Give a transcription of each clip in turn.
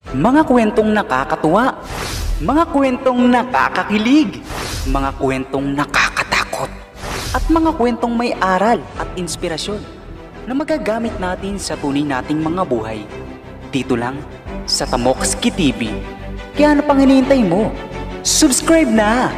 Mga kwentong nakakatuwa, mga kwentong nakakakilig, mga kwentong nakakatakot, at mga kwentong may aral at inspirasyon na magagamit natin sa tunay nating mga buhay. Dito lang sa Tamokski TV. Kaya ano pang hinihintay mo? Subscribe na!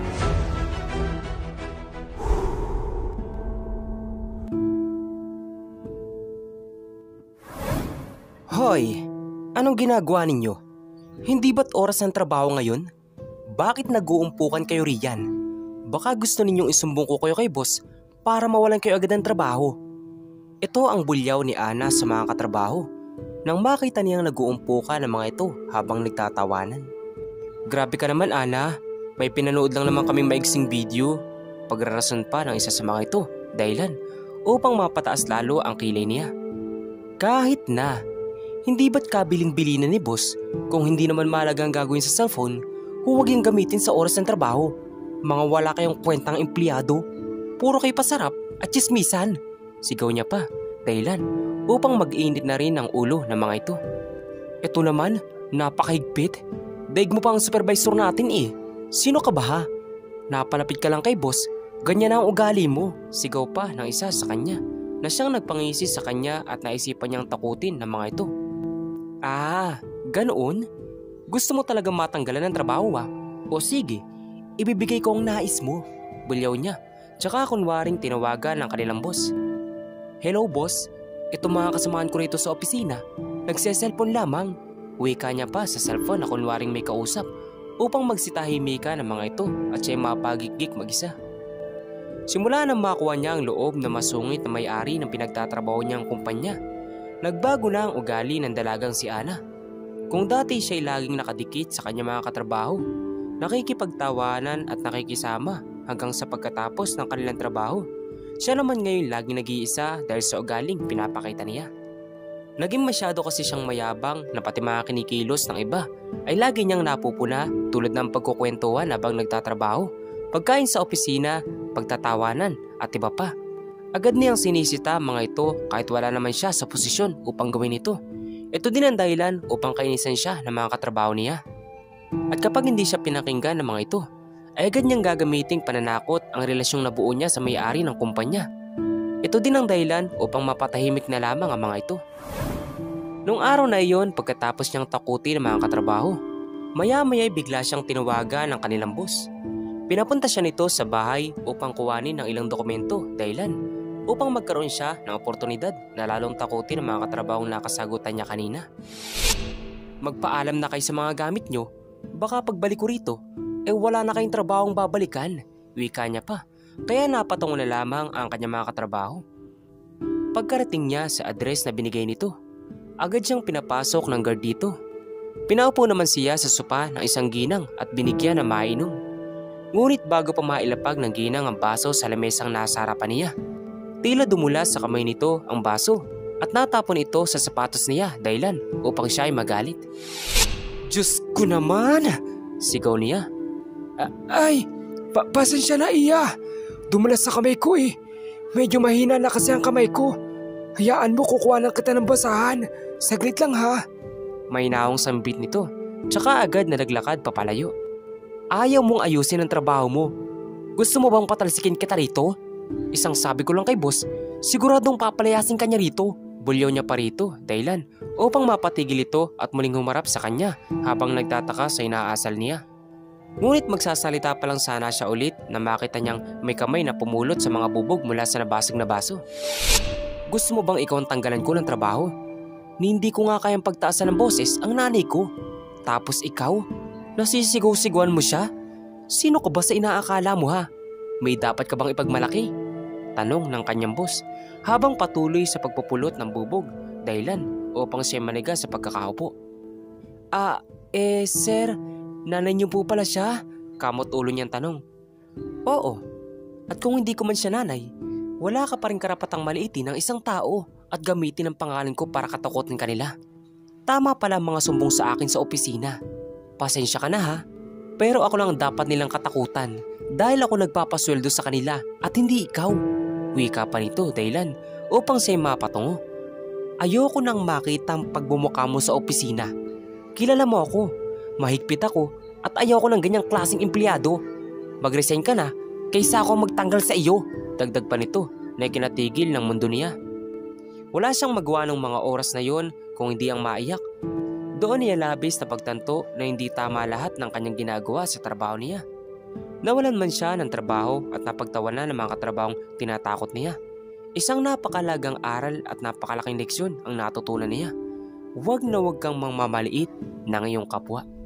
Hoy, anong ginagawa ninyo? Hindi ba't oras ng trabaho ngayon? Bakit nag-uumpukan kayo riyan? Baka gusto ninyong isumbong ko kayo kay boss para mawalan kayo agad ng trabaho. Ito ang bulyaw ni Ana sa mga katrabaho nang makita niyang nag-uumpukan ng mga ito habang nagtatawanan. Grabe ka naman, Ana, may pinanood lang naman kaming maigsing video. Pagrarason pa ng isa sa mga ito dahilan upang mapataas lalo ang kilay niya. Kahit na, hindi ba't kabiling-bili na ni boss kung hindi naman mahalagang gagawin sa cellphone, huwag yung gamitin sa oras ng trabaho. Mga wala kayong kwentang empleyado, puro kayo pasarap at chismisan. Sigaw niya pa, dahilan upang mag-init na rin ang ulo ng mga ito. Ito naman, napakahigpit. Daig mo pa ang supervisor natin eh. Sino ka ba ha? Napalapit ka lang kay boss, ganyan ang ugali mo. Sigaw pa ng isa sa kanya na siyang nagpangisi sa kanya at naisipan niyang takutin ng mga ito. Ah, ganoon? Gusto mo talagang matanggalan ng trabaho ah? O sige, ibibigay ko ang nais mo. Bulyaw niya, tsaka kunwaring tinawagan ng kanilang boss. Hello boss, ito mga kasamahan ko rito sa opisina. Nagse-cellphone lamang. Wika niya pa sa cellphone na kunwaring may kausap upang magsitahimika ng mga ito at siya'y mapagigik mag-isa. Simula nang makuha niya ang loob na masungit na may-ari ng pinagtatrabaho niyang kumpanya, nagbago na ang ugali ng dalagang si Ana. Kung dati siya'y laging nakadikit sa kanyang mga katrabaho, nakikipagtawanan at nakikisama hanggang sa pagkatapos ng kanilang trabaho, siya naman ngayon laging nag-iisa dahil sa ugaling pinapakita niya. Naging masyado kasi siyang mayabang na pati mga kinikilos ng iba ay lagi niyang napupuna tulad ng pagkukwentuhan habang nagtatrabaho, pagkain sa opisina, pagtatawanan at iba pa. Agad niyang sinisita mga ito kahit wala naman siya sa posisyon upang gawin ito. Ito din ang dahilan upang kainisan siya ng mga katrabaho niya. At kapag hindi siya pinakinggan ng mga ito, ay agad niyang gagamiting pananakot ang relasyong nabuo niya sa may-ari ng kumpanya. Ito din ang dahilan upang mapatahimik na lamang ang mga ito. Nung araw na iyon, pagkatapos niyang takutin ang mga katrabaho, maya-maya bigla siyang tinawagan ng kanilang boss. Pinapunta siya nito sa bahay upang kuwanin ng ilang dokumento dahilan upang magkaroon siya ng oportunidad na lalong takutin ang mga katrabahong nakasagutan niya kanina. Magpaalam na kayo sa mga gamit nyo, baka pagbalik ko rito, wala na kayong trabahong babalikan, wika niya pa, kaya napatungo na lamang ang kanyang mga katrabaho. Pagkarating niya sa address na binigay nito, agad siyang pinapasok ng guard dito. Pinaupo naman siya sa sopa ng isang ginang at binigyan ng mainom. Ngunit bago pa mailapag ng ginang ang baso sa lamesang nasa harapan niya, tila dumula sa kamay nito ang baso at natapon ito sa sapatos niya dahilan upang siya ay magalit. Diyos ko naman! Sigaw niya. Pasensya na iya. Dumulas sa kamay ko eh. Medyo mahina na kasi ang kamay ko. Hayaan mo kukuha lang kita ng basahan. Saglit lang ha. May naong sambit nito, tsaka agad na naglakad papalayo. Ayaw mong ayusin ang trabaho mo. Gusto mo bang patalsikin kita rito? Isang sabi ko lang kay boss, siguradong papalayasin ka niya rito. Bulyaw niya pa rito, dahilan upang mapatigil ito at muling humarap sa kanya habang nagtataka sa inaasal niya. Ngunit magsasalita pa lang sana siya ulit na makita niyang may kamay na pumulot sa mga bubog mula sa nabasag na baso. Gusto mo bang ikaw ang tanggalan ko ng trabaho? Hindi ko nga kayang pagtaasan ng boses ang nanay ko. Tapos ikaw? Nasisigaw-sigawan mo siya? Sino ka ba sa inaakala mo ha? May dapat ka bang ipagmalaki? Tanong ng kanyang boss habang patuloy sa pagpupulot ng bubog dahilan upang siya maniga sa pagkakaupo. Sir, nanay niyo po pala siya? Kamot ulo niyang tanong. Oo, at kung hindi ko man siya nanay, wala ka pa rin karapatang maliitin ng isang tao at gamitin ang pangalan ko para katakutin kanila. Tama pala ang mga sumbong sa akin sa opisina. Pasensya ka na ha, pero ako lang dapat nilang katakutan dahil ako nagpapasweldo sa kanila at hindi ikaw. Wika pa nito dahilan upang siya mapatungo. Ayoko nang makita ang pagbumuka mo sa opisina. Kilala mo ako, mahigpit ako at ayaw ko ng ganyang klaseng empleyado. Mag-resign ka na kaysa ako magtanggal sa iyo. Dagdag pa nito na ikinatigil ng mundo niya. Wala siyang magawa ng mga oras na yon kung hindi ang maiyak. Doon niya labis na pagtanto na hindi tama lahat ng kanyang ginagawa sa trabaho niya. Nawalan man siya ng trabaho at napagtawanan ng mga katrabahong tinatakot niya. Isang napakalagang aral at napakalaking leksyon ang natutunan niya. Huwag na huwag kang mamamaliit ng iyong kapwa.